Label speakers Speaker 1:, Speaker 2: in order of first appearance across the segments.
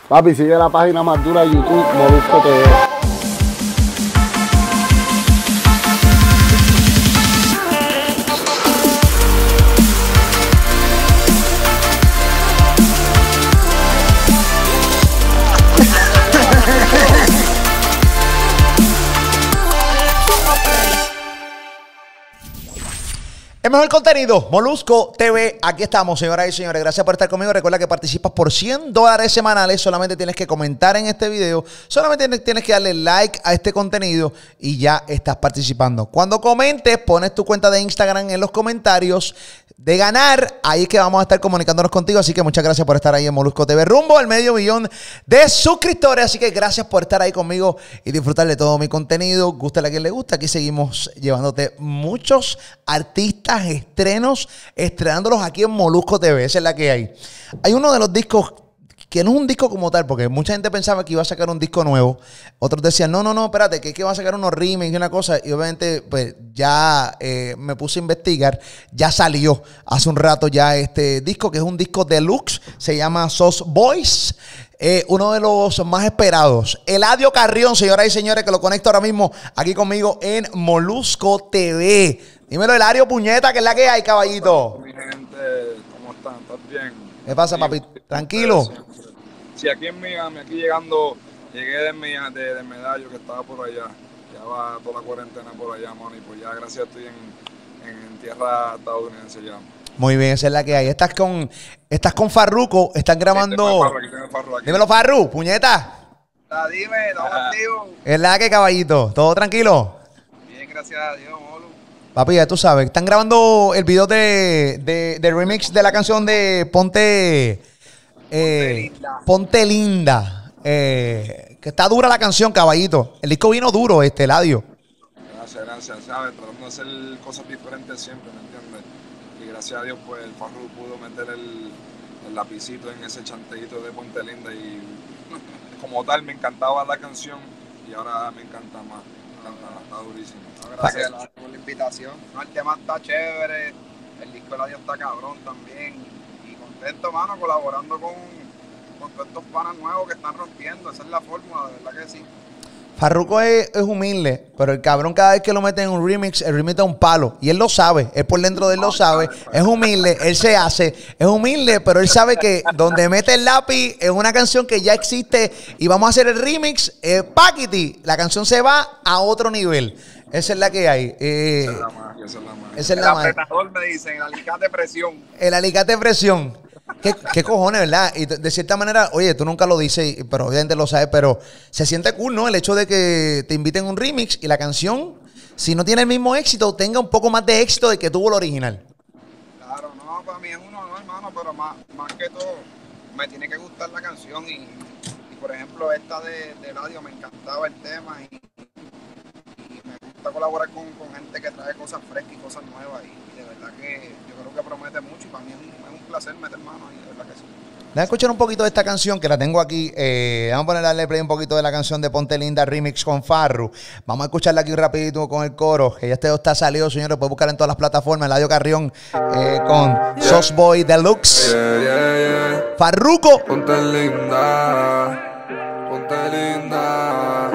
Speaker 1: Papi, sigue la página más dura de YouTube, Molusco TV.
Speaker 2: El mejor contenido, Molusco TV. Aquí estamos, señoras y señores. Gracias por estar conmigo. Recuerda que participas por $100 semanales. Solamente tienes que comentar en este video. Solamente tienes que darle like a este contenido y ya estás participando. Cuando comentes, pones tu cuenta de Instagram en los comentarios. De ganar, ahí es que vamos a estar comunicándonos contigo. Así que muchas gracias por estar ahí en Molusco TV. Rumbo al 500,000 de suscriptores. Así que gracias por estar ahí conmigo y disfrutar de todo mi contenido. Gústale a quien le gusta. Aquí seguimos llevándote muchos artistas, estrenos, estrenándolos aquí en Molusco TV. Esa es la que hay. Hay uno de los discos que no es un disco como tal, porque mucha gente pensaba que iba a sacar un disco nuevo. Otros decían, no, espérate, que va a sacar unos remix y una cosa. Y obviamente, pues ya me puse a investigar. Ya salió hace un rato ya este disco, que es un disco deluxe. Se llama Sauce Boys. Uno de los más esperados. Eladio Carrión, señoras y señores, que lo conecto ahora mismo aquí conmigo en Molusco TV. Dímelo, Eladio, puñeta, que es la que hay, caballito.
Speaker 3: Mi gente, ¿cómo están? ¿Estás bien?
Speaker 2: ¿Qué pasa, papi? ¿Tranquilo?
Speaker 3: Sí, aquí en Miami, aquí llegando, llegué de Medallo, que estaba por allá. Ya va toda la cuarentena por allá, mano, y pues ya, gracias, estoy en tierra estadounidense ya.
Speaker 2: Muy bien, esa es la que hay. Estás con Farruko, están grabando.
Speaker 3: Aquí tengo el Farru aquí.
Speaker 2: Dímelo, Farru, puñeta.
Speaker 4: Dime, estamos activos.
Speaker 2: Es la que, caballito. ¿Todo tranquilo?
Speaker 4: Bien, gracias a Dios, Molu.
Speaker 2: Papi, ya tú sabes. Están grabando el video de remix de la canción de Ponte Linda. Ponte Linda. Que está dura la canción, caballito. El disco vino duro, Eladio.
Speaker 3: Gracias, ¿sabes? Tratando de hacer cosas diferentes siempre, ¿me entiendes? Y gracias a Dios, pues el Farru pudo meter el lapicito en ese chanteíto de Ponte Linda y como tal me encantaba la canción y ahora me encanta más. Está durísimo.
Speaker 4: Gracias por la invitación. No, el tema está chévere, el disco de Eladio está cabrón también. Y contento, mano, colaborando con todos estos panas nuevos que están rompiendo. Esa es la fórmula, de verdad que sí.
Speaker 2: Farruko es humilde, pero el cabrón cada vez que lo mete en un remix, el remix da un palo. Y él lo sabe, él por dentro de él lo sabe. Es humilde, él se hace. Es humilde, pero él sabe que donde mete el lápiz es una canción que ya existe y vamos a hacer el remix, paquiti, la canción se va a otro nivel. Esa es la que hay.
Speaker 3: Esa es la magia, esa es la magia.
Speaker 4: Esa es la magia. El apretador me dicen, el alicate de presión.
Speaker 2: El alicate de presión. ¿Qué cojones, verdad? Y de cierta manera, oye, tú nunca lo dices, pero obviamente lo sabes, pero se siente cool, ¿no? El hecho de que te inviten a un remix y la canción, si no tiene el mismo éxito, tenga un poco más de éxito de que tuvo el original.
Speaker 4: Claro, no, para mí es un honor, hermano, pero más que todo, me tiene que gustar la canción y por ejemplo, esta de Eladio me encantaba el tema y me gusta colaborar con gente que trae cosas frescas y cosas nuevas y de verdad que yo creo que promete mucho y para mí es un placer meter mano ahí, de verdad que sí.
Speaker 2: Déjame escuchar un poquito de esta canción que la tengo aquí. Vamos a darle play un poquito de la canción de Ponte Linda Remix con Farru. Vamos a escucharla aquí rapidito con el coro. Que ya está salido, señores. Pueden buscar en todas las plataformas. Eladio Carrión con Sauce Boy Deluxe. Farruko.
Speaker 5: Ponte linda. Ponte linda.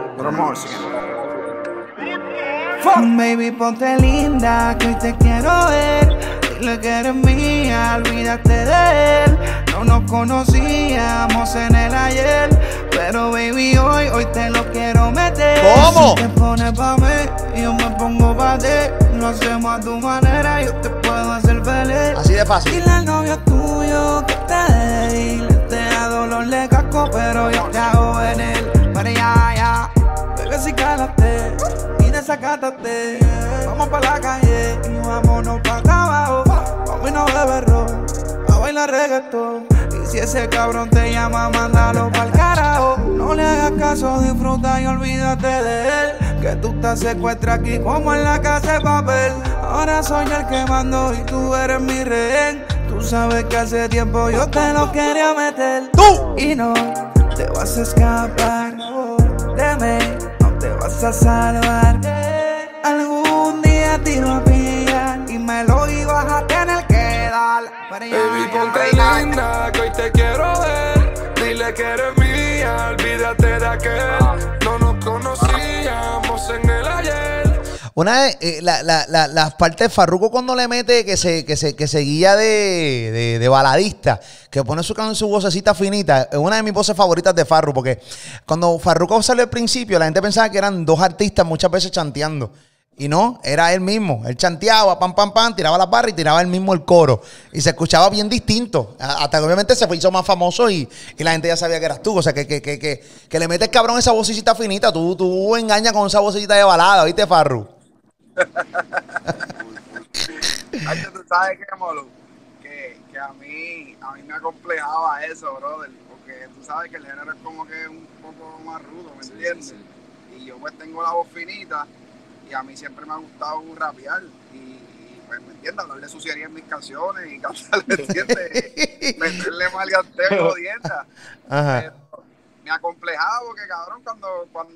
Speaker 6: Baby, ponte linda, que hoy te quiero ver. Dile que eres mía, olvídate de él. No nos conocíamos en el ayer, pero baby, hoy te lo quiero meter.
Speaker 2: ¿Cómo?
Speaker 6: Si te pones pa' mí, yo me pongo pa' ti. Lo hacemos a tu manera, yo te puedo hacer feliz.
Speaker 2: Así de fácil.
Speaker 6: Dile al novio tuyo que te dé. Te da dolor de casco, pero yo te hago venir. Pero ya, bebé, si cálate y desacátate. Vamos pa' la calle y vámonos pa' acá abajo. Vamos y no beber ron, a bailar reggaetón. Y si ese cabrón te llama, mándalo pa'l carajo. No le hagas caso, disfruta y olvídate de él. Que tú estás secuestra aquí como en la casa de papel. Ahora soy el que mando y tú eres mi rehén. Tú sabes que hace tiempo yo te lo quería meter.
Speaker 2: ¡Tú!
Speaker 6: Y no te vas a escapar de mí, no te vas a salvar. Algún día te iba a pillar y me lo ibas a tener que dar.
Speaker 5: Baby, ponte linda, que hoy te quiero ver. Dile Dile que eres mía, olvídate de aquel. No nos conocíamos en el ayer.
Speaker 2: Una de las partes de Farruko cuando le mete que se guía de baladista, que pone su vocecita finita, es una de mis voces favoritas de Farru, porque cuando Farruko salió al principio, la gente pensaba que eran dos artistas muchas veces chanteando. Y no, era él mismo. Él chanteaba, pam, pam, pam, tiraba las barras y tiraba él mismo el coro. Y se escuchaba bien distinto. Hasta que obviamente se hizo más famoso y la gente ya sabía que eras tú. O sea, que le metes cabrón esa vocecita finita. Tú engañas con esa vocecita de balada, ¿viste, Farru?
Speaker 4: Ay, tú sabes qué, Molu, que a mí me acomplejaba eso, brother. Porque tú sabes que el género es como que un poco más rudo, ¿me entiendes? Y yo pues tengo la voz finita. Y a mí siempre me ha gustado rapear y pues, ¿me entiendes? Hablarle suciedad en mis canciones y cantar, ¿me entiendes? Meterle maleanteo, jodienda. Me acomplejaba porque, cabrón, cuando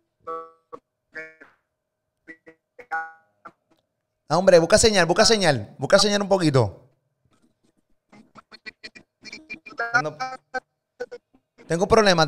Speaker 2: Hombre, busca señal un poquito. Tengo problemas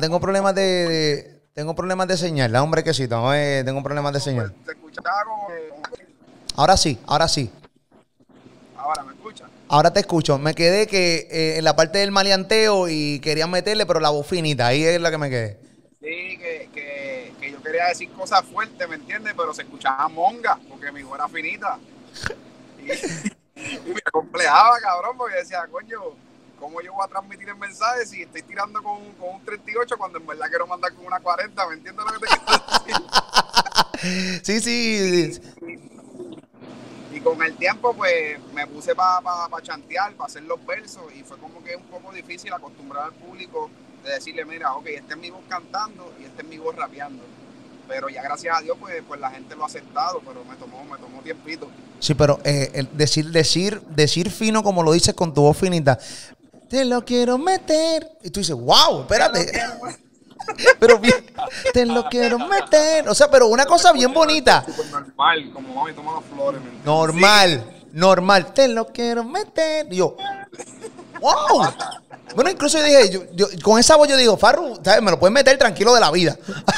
Speaker 2: de señal, hombre, que sí, tengo problemas de señal.
Speaker 4: ¿te escuchaba como...
Speaker 2: Ahora sí.
Speaker 4: Ahora me escuchas?
Speaker 2: Ahora te escucho. Me quedé que en la parte del maleanteo y quería meterle, pero la voz finita, ahí es la que me quedé.
Speaker 4: Sí, que yo quería decir cosas fuertes, ¿me entiendes? Pero se escuchaba monga, porque mi voz era finita. Y me acomplejaba, cabrón, porque decía, coño, ¿cómo yo voy a transmitir el mensaje si estoy tirando con un 38 cuando en verdad quiero mandar con una 40? ¿Me entiendes lo que te quiero decir?
Speaker 2: Sí.
Speaker 4: Y con el tiempo, pues, me puse para chantear, para hacer los versos, y fue como que un poco difícil acostumbrar al público de decirle, mira, ok, esta es mi voz cantando y esta es mi voz rapeando. Pero ya gracias a Dios, pues la gente lo ha aceptado, pero me tomó tiempito. Sí,
Speaker 2: pero decir fino como lo dices con tu voz finita, te lo quiero meter. Y tú dices, wow, espérate. Pero bien, te lo quiero meter. O sea, pero una cosa bien bonita.
Speaker 3: Normal, como mami tomando flores.
Speaker 2: Normal. Te lo quiero meter. Y yo, wow. Bueno, incluso yo dije, yo con esa voz yo digo, Farru, ¿sabes? Me lo puedes meter tranquilo de la vida.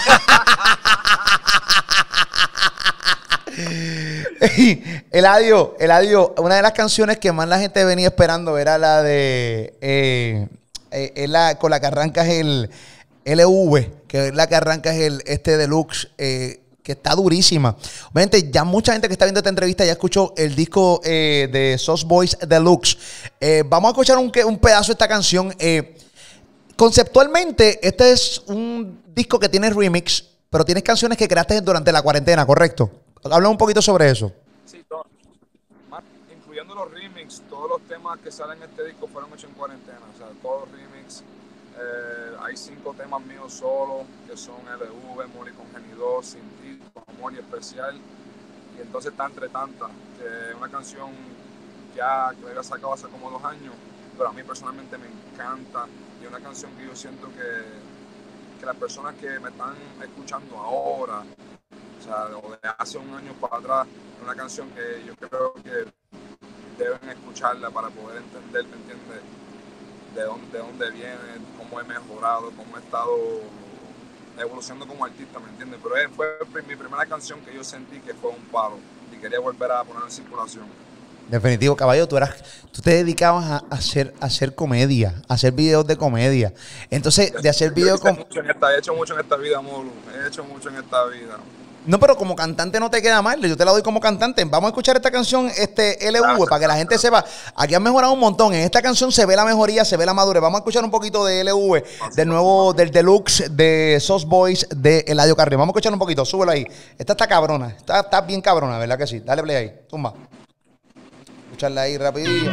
Speaker 2: Eladio, una de las canciones que más la gente venía esperando era la de con la que arrancas el LV, que es la que arrancas este deluxe, que está durísima. Obviamente, ya mucha gente que está viendo esta entrevista ya escuchó el disco de Sauce Boys Deluxe. Vamos a escuchar un pedazo de esta canción. Conceptualmente, este es un disco que tiene remix, pero tienes canciones que creaste durante la cuarentena, ¿correcto? Habla un poquito sobre eso.
Speaker 3: Sí, incluyendo los remix, todos los temas que salen en este disco fueron hechos en cuarentena. O sea, todos los remix. Hay 5 temas míos solo, que son LV, Morir con Genido, Sin Ti, Con Amor y Especial. Y entonces está Entre Tantas, que es una canción ya que había sacado hace como 2 años, pero a mí personalmente me encanta. Y es una canción que yo siento que las personas que me están escuchando ahora, o sea, o de hace un año para atrás, es una canción que yo creo que deben escucharla para poder entender, ¿me entiendes? De dónde viene, cómo he mejorado, cómo he estado evolucionando como artista, ¿me entiendes? Pero fue mi primera canción que yo sentí que fue un palo y quería volver a poner en circulación.
Speaker 2: Definitivo, caballo, tú te dedicabas a hacer comedia, a hacer videos de comedia. Entonces, de hacer videos
Speaker 3: he hecho mucho en esta vida, Molu. He hecho mucho en esta vida.
Speaker 2: No, pero como cantante no te queda mal. Yo te la doy como cantante. Vamos a escuchar esta canción, LV, para que la gente sepa. Aquí han mejorado un montón. En esta canción se ve la mejoría, se ve la madurez. Vamos a escuchar un poquito de LV, del nuevo, del deluxe de Sauce Boys de Eladio Carrión. Vamos a escuchar un poquito, súbelo ahí. Esta está cabrona, está bien cabrona, ¿verdad que sí? Dale play ahí, tumba. Escucharla ahí rapidillo.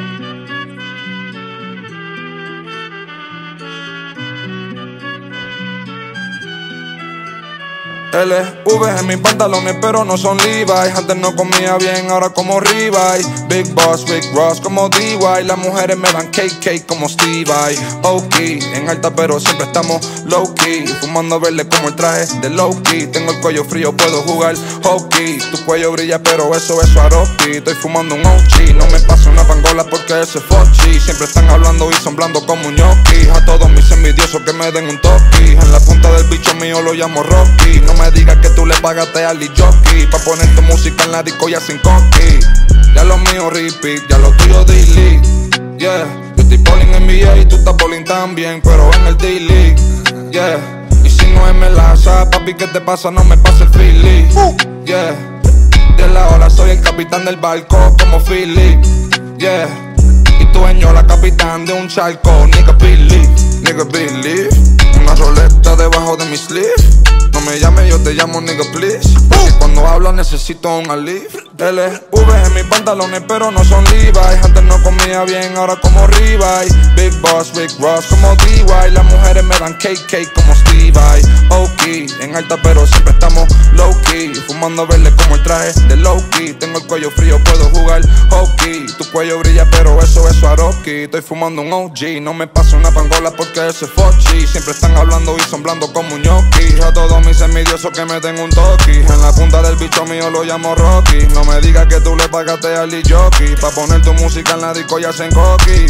Speaker 5: LV en mis pantalones, pero no son Levi's. Antes no comía bien, ahora como Revive. Big Boss, Big Ross como DY. Las mujeres me dan cake como Stevie. Ok, en alta pero siempre estamos low key. Fumando verde como el traje de low key. Tengo el cuello frío, puedo jugar hockey. Tu cuello brilla, pero eso es Swarovski. Estoy fumando un OG, no me paso una pangola porque ese es Fochi. Siempre están hablando y son blando como un gnocchi. A todos mis envidiosos que me den un toque. En la punta del bicho mío lo llamo Rocky. No me digas que tú le pagaste al jockey pa' poner tu música en la disco ya sin coqui. Ya lo mío repeat, ya lo tuyo delete. Yeah, yo estoy bowling en NBA y tú estás bowling también, pero en el D-League. Yeah, y si no es melaza, papi, ¿qué te pasa? No me pasa el Philly. Yeah, de la ola soy el capitán del barco como Philly. Yeah, y tu dueño la capitán de un charco. Nigga believe, una roleta debajo de mi sleeve. No me llames, yo te llamo nigga please. Porque cuando hablo necesito un alivio. LV en mis pantalones, pero no son Levi's. Antes no comía bien, ahora como Revive. Big Boss, Big Ross como DY. Las mujeres me dan cake como Stevie. Ok, en alta pero siempre estamos low key. Fumando verde como el traje de low key. Tengo el cuello frío, puedo jugar hockey. Tu cuello brilla, pero eso es Swarovski. Estoy fumando un OG, no me paso una pangola porque ese es Fochi. Siempre están hablando y son blando como un gnocchi. A todos mis envidiosos que me den un toque. En la punta del bicho mío lo llamo Rocky. No me digas que tú le pagaste al jockey pa' poner tu música en la disco ya se coqui.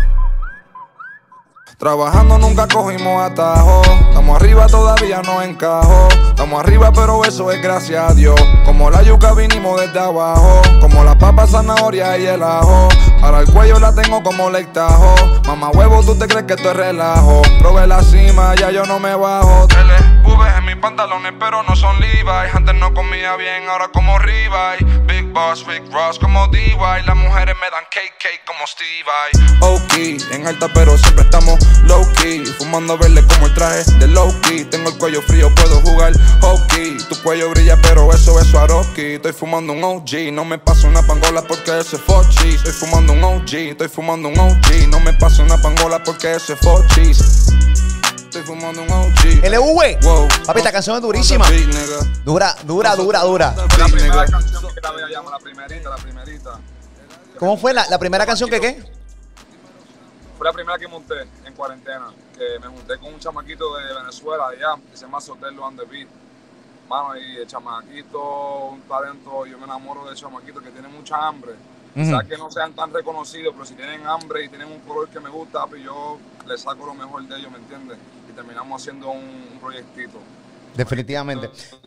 Speaker 5: Trabajando nunca cogimos atajo. Estamos arriba todavía no encajo. Estamos arriba pero eso es gracias a Dios. Como la yuca vinimos desde abajo. Como la papa, zanahoria y el ajo. Para el cuello la tengo como Lectajo. Mamá huevo, tú te crees que esto es relajo. Probé la cima, ya yo no me bajo. LV en mis pantalones pero no son Levi's. Antes no comía bien, ahora como Revive. Big Boss, Big Ross como DY. Las mujeres me dan cake como Stevie. Ok, en alta pero siempre estamos low key. Fumando verde como el traje de low key. Tengo el cuello frío, puedo jugar hockey. Tu cuello brilla pero eso es Swarovski. Estoy fumando un OG, no me paso una pangola porque ese es Fochi. Estoy fumando un OG, estoy fumando un OG. No me paso una pangola porque ese es Fochi. Estoy fumando un OG.
Speaker 2: LV,
Speaker 5: Wow.
Speaker 2: papi, esta canción es durísima. Dura.
Speaker 3: La primera canción que grabé allá, la primerita.
Speaker 2: ¿Cómo fue la primera canción que qué?
Speaker 3: Fue la primera que monté en cuarentena, que me junté con un chamaquito de Venezuela allá, que se llama Sotelo and the Beat. Mano, y el chamaquito, un talento, yo me enamoro del chamaquito que tiene mucha hambre. Quizás que no sean tan reconocidos, pero si tienen hambre y tienen un color que me gusta, pues yo les saco lo mejor de ellos, ¿me entiendes? Y terminamos haciendo un proyectito.
Speaker 2: Definitivamente.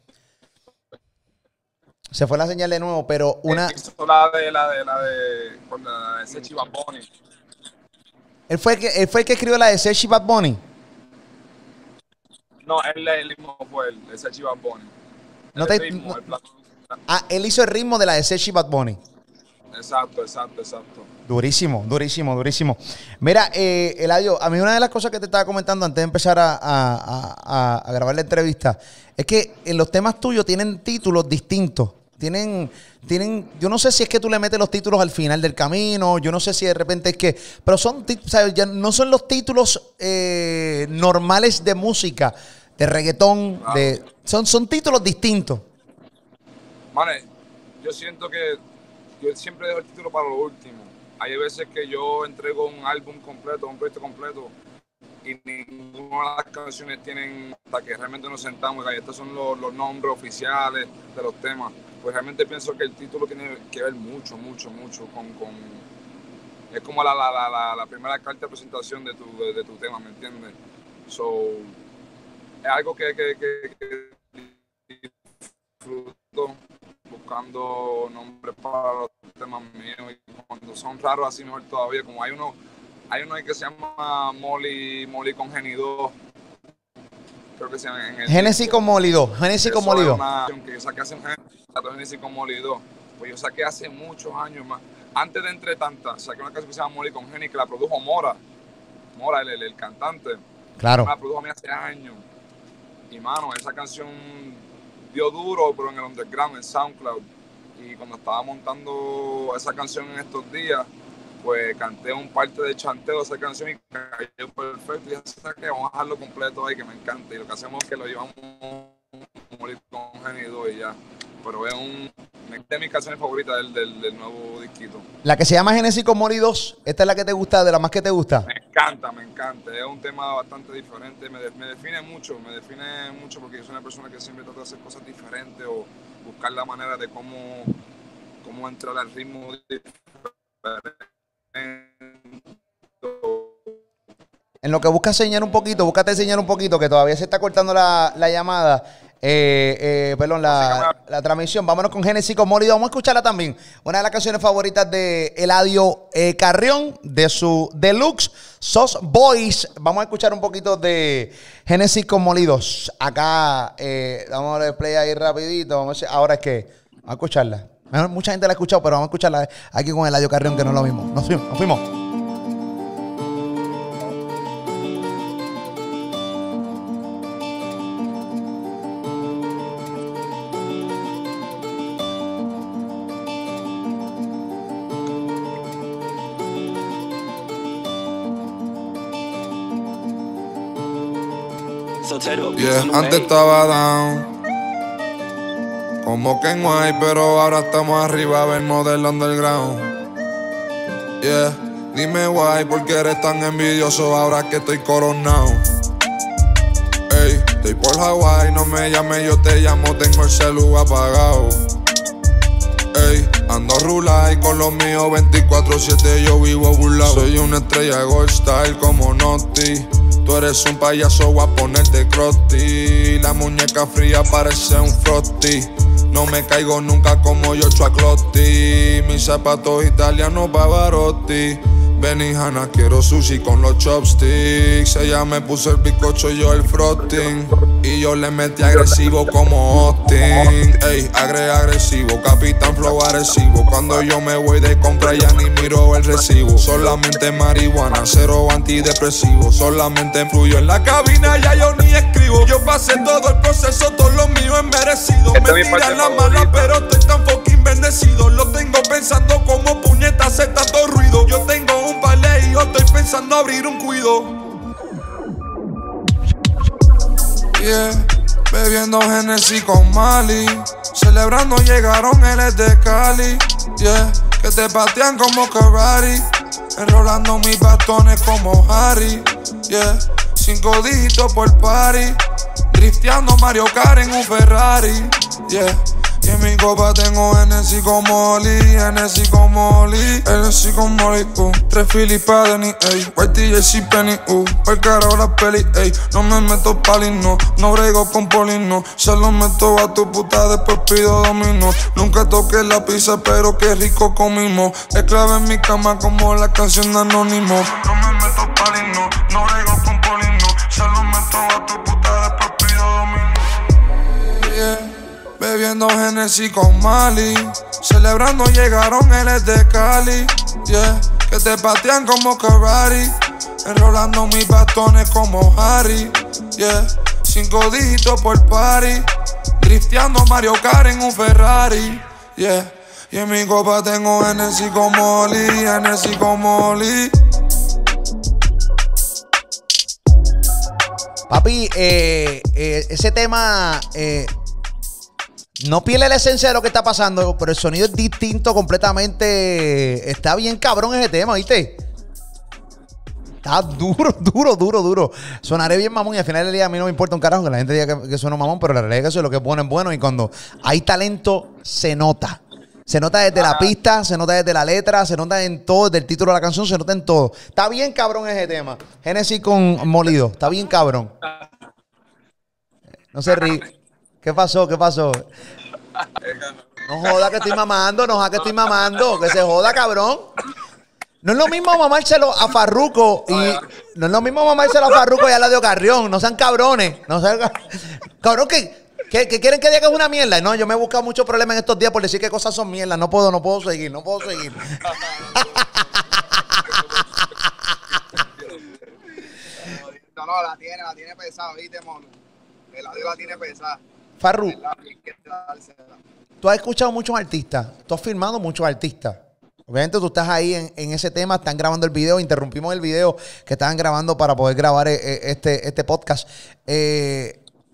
Speaker 2: Se fue la señal de nuevo, pero una...
Speaker 3: La de Sechi Bad Bunny.
Speaker 2: ¿Él fue el que escribió la de Sechi Bad Bunny?
Speaker 3: No, él mismo fue el Sechi Bad Bunny.
Speaker 2: No
Speaker 3: El
Speaker 2: te-
Speaker 3: ritmo,
Speaker 2: no-
Speaker 3: el plato.
Speaker 2: él hizo el ritmo de la de Sechi Bad Bunny.
Speaker 3: Exacto.
Speaker 2: Durísimo. Mira, Eladio, a mí una de las cosas que te estaba comentando antes de empezar a grabar la entrevista es que en los temas tuyos tienen títulos distintos. Tienen, yo no sé si es que tú le metes los títulos al final del camino, yo no sé si de repente es que, pero son, ¿sabes? Ya no son los títulos normales de música, de reggaetón, son títulos distintos.
Speaker 3: Mane, yo siento que yo siempre dejo el título para lo último. Hay veces que yo entrego un álbum completo, un proyecto completo, y ninguna de las canciones tienen, hasta que realmente nos sentamos, y estos son los nombres oficiales de los temas. Pues realmente pienso que el título tiene que ver mucho con es como la primera carta de presentación de tu tema, ¿me entiendes? So, es algo que disfruto buscando nombres para los temas míos, y cuando son raros así mejor todavía. Como hay uno que se llama Molly con Genido, creo que se llama en el
Speaker 2: Genesis con Molido.
Speaker 3: Genesis con Molido. Una canción que yo saqué hace Genesis con Molido. Pues yo saqué hace muchos años más. Antes de Entre Tantas, saqué una canción que se llama Molly con Geni, que la produjo Mora, el cantante.
Speaker 2: Claro.
Speaker 3: La produjo a mí hace años. Y mano, esa canción dio duro, pero en el underground, en SoundCloud. Y cuando estaba montando esa canción en estos días, pues canté un parte de chanteo de esa canción y cayó perfecto. Y ya sé que vamos a dejarlo completo ahí, que me encanta. Y lo que hacemos es que lo llevamos morir con Genido y ya. Pero es de mis canciones favoritas del nuevo disquito.
Speaker 2: La que se llama Genesis con Molly 2, ¿esta es la que te gusta, de las más que te gusta?
Speaker 3: Me encanta. Es un tema bastante diferente. Me define mucho porque yo soy una persona que siempre trata de hacer cosas diferentes o buscar la manera de cómo entrar al ritmo diferente.
Speaker 2: En lo que buscas enseñar un poquito, que todavía se está cortando la llamada. Perdón, la transmisión. Vámonos con Genesis con Molly 2. Vamos a escucharla también. Una de las canciones favoritas de Eladio Carrión, de su Deluxe Sos Boys. Vamos a escuchar un poquito de Genesis con Molly 2. Acá, vamos a darle play ahí rapidito. Ahora es que, vamos a escucharla. Mucha gente la ha escuchado, pero vamos a escucharla aquí con Eladio Carrión, que no es lo mismo. Nos fuimos.
Speaker 5: Yeah, antes estaba down, como que no hay, pero ahora estamos arriba, ver modelo underground. Yeah, dime why, porque eres tan envidioso ahora que estoy coronado. Ey, estoy por Hawaii, no me llames, yo te llamo, tengo el celu apagado. Ey, ando rula y con los míos 24/7 yo vivo burlado. Soy una estrella gold style como Noti. Tú eres un payaso, voy a ponerte crusty. La muñeca fría parece un frosty. No me caigo nunca como Joshua Clotti. Mis zapatos italianos Pavarotti. Benihana, quiero sushi con los chopsticks. Ella me puso el bizcocho, yo el frosting. Y yo le metí agresivo como Austin. Ey, agresivo, Capitán Flow agresivo. Cuando yo me voy de compra ya ni miro el recibo. Solamente marihuana, cero antidepresivo. Solamente fluyo en la cabina, ya yo ni escribo. Yo pasé todo el proceso, todo lo mío es merecido. Me tiran la mala, pero estoy tan fucking bendecido. Lo tengo pensando como puñeta hace tanto ruido. Yo tengo un palé y yo estoy pensando abrir un cuido. Yeah, bebiendo Genesis con Mali. Celebrando llegaron él de Cali. Yeah, que te patean como karate. Enrolando mis bastones como Harry. Yeah, 5 dígitos por party. Drifteando Mario Kart en un Ferrari. Yeah. Y en mi copa tengo Genesis con Molly, Genesis con Molly, Genesis con Molly, 3 Philippa Denny, ey, White TJC Penny, pa'l carajo la peli, ey, no me meto pali, no brego con poli, no, se lo meto a tu puta, después pido dominó, nunca toqué la pizza, pero qué rico comimos, esclave en mi cama como la canción de Anónimo, no me meto pali, no brego con poli, no, se lo meto a tu puta, después pido dominó, yeah. Bebiendo Genesis con Mali. Celebrando llegaron él de Cali. Yeah, que te patean como karate. Enrolando mis bastones como Harry. Yeah, 5 dígitos por party. Drifteando Mario Kart en un Ferrari. Yeah, y en mi copa tengo Genesis con Molly, Genesis con Molly.
Speaker 2: Papi, ese tema... no pierde la esencia de lo que está pasando, pero el sonido es distinto completamente. Está bien cabrón ese tema, ¿viste? Está duro. Sonaré bien mamón y al final del día a mí no me importa un carajo que la gente diga que suena mamón, pero la realidad es que eso es lo que ponen bueno y cuando hay talento se nota. Se nota desde la pista, se nota desde la letra, se nota en todo, desde el título de la canción, se nota en todo. Está bien cabrón ese tema. Genesis con Molido, está bien cabrón. No se ríe. ¿Qué pasó? No joda que estoy mamando, que se joda, cabrón. No es lo mismo mamárselo a Farruko y a Eladio Carrión. No sean cabrones. Cabrón, ¿qué quieren que diga que es una mierda? No, yo me he buscado muchos problemas en estos días por decir que cosas son mierda. No puedo seguir.
Speaker 4: No, la tiene pesada, ¿viste, mono? Eladio la tiene pesada.
Speaker 2: Farru, tú has escuchado muchos artistas, tú has filmado muchos artistas. Obviamente tú estás ahí en ese tema, están grabando el video, interrumpimos el video que estaban grabando para poder grabar este podcast.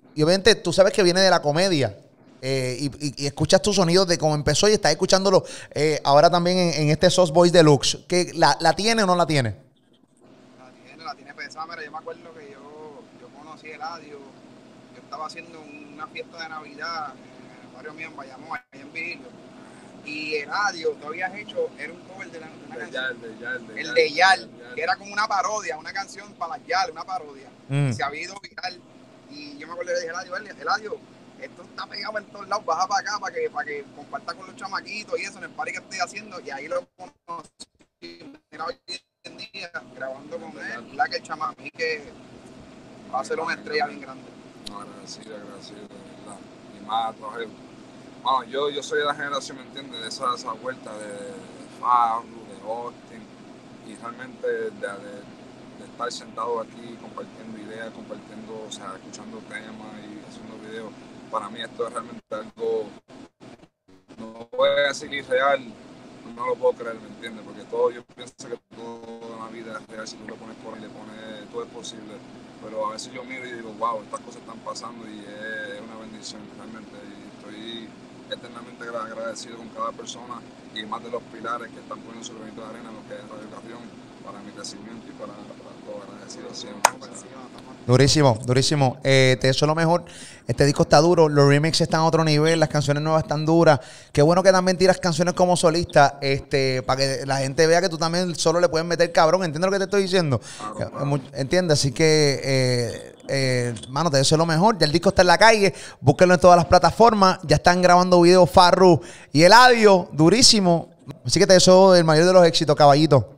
Speaker 2: y obviamente tú sabes que viene de la comedia. Y escuchas tus sonidos de cómo empezó y estás escuchándolo ahora también en este Sauce Boys Deluxe. ¿Que la tiene o no la tiene?
Speaker 4: La tiene pesada. Mira, yo me acuerdo que yo conocí el Eladio. Yo estaba haciendo una fiesta de Navidad en el barrio mío en Bayamón, allá en Virgilio. Y el Eladio, tú habías hecho, era un cover de una canción. El de Yal, que era como una parodia, una canción para las Yal, una parodia. Se había ido viral. Y yo me acuerdo que le dije, Eladio, esto está pegado en todos lados, baja para acá para que comparta con los chamaquitos y eso en el party que estoy haciendo. Y ahí lo conocí. Mira, hoy en día grabando con él, la que el chamaco que va a ser una estrella bien grande.
Speaker 3: No, agradecido, de verdad. Y más, trabajo. Bueno, yo soy de la generación, ¿me entiendes? De esa vuelta de Farru, de Austin. Y realmente de estar sentado aquí compartiendo ideas, o sea, escuchando temas y haciendo videos. Para mí esto es realmente algo, no voy a decir irreal, no lo puedo creer, ¿me entiendes? Porque yo pienso que todo en la vida es real, si tú le pones por ahí, le pones, todo es posible. Pero a veces yo miro y digo, wow, estas cosas están pasando y es una bendición realmente. Y estoy eternamente agradecido con cada persona y más de los pilares que están poniendo su granito de arena en lo que es Radio Carrión, para mi crecimiento y para todo, agradecido siempre.
Speaker 2: Durísimo, durísimo. Te deseo lo mejor. Este disco está duro, los remixes están a otro nivel, las canciones nuevas están duras. Qué bueno que también tiras canciones como solista, para que la gente vea que tú también solo le puedes meter cabrón. ¿Entiendes lo que te estoy diciendo? ¿Entiendes? Así que, mano, te deseo lo mejor. Ya el disco está en la calle, búsquenlo en todas las plataformas. Ya están grabando videos Farru y Eladio, durísimo. Así que te deseo el mayor de los éxitos, caballito.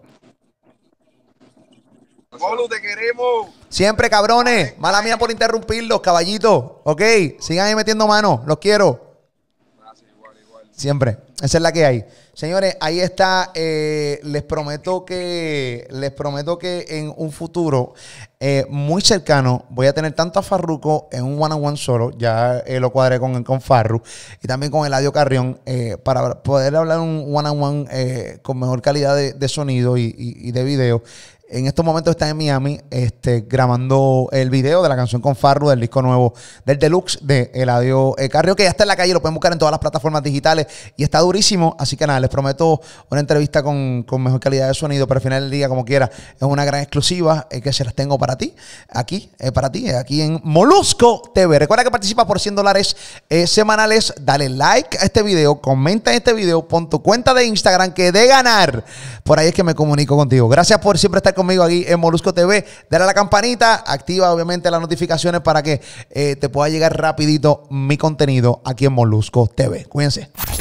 Speaker 4: Molu, te queremos.
Speaker 2: Siempre, cabrones. Mala mía por interrumpirlos, caballitos. Ok, sigan ahí metiendo mano. Los quiero.
Speaker 3: Gracias, igual.
Speaker 2: Siempre. Esa es la que hay. Señores, ahí está. Les prometo que en un futuro muy cercano voy a tener tanto a Farruko en un one-on-one solo. Ya lo cuadré con Farru. Y también con Eladio Carrión. Para poder hablar un one-on-one con mejor calidad de sonido y de video. En estos momentos está en Miami grabando el video de la canción con Farru del disco nuevo del Deluxe de Eladio Carrión, que ya está en la calle, lo pueden buscar en todas las plataformas digitales y está durísimo. Así que nada, les prometo una entrevista con mejor calidad de sonido, pero al final del día, como quiera, es una gran exclusiva que se las tengo para ti, aquí en Molusco TV. Recuerda que participas por $100 semanales. Dale like a este video, comenta en este video, pon tu cuenta de Instagram que de ganar. Por ahí es que me comunico contigo. Gracias por siempre estar conmigo aquí en Molusco TV. Dale a la campanita, activa obviamente las notificaciones para que te pueda llegar rapidito mi contenido aquí en Molusco TV. Cuídense.